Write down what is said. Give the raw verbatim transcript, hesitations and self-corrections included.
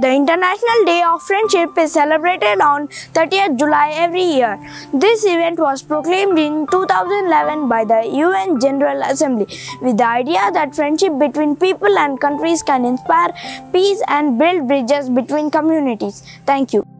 The International Day of Friendship is celebrated on thirtieth July every year. This event was proclaimed in two thousand eleven by the U N General Assembly with the idea that friendship between people and countries can inspire peace and build bridges between communities. Thank you.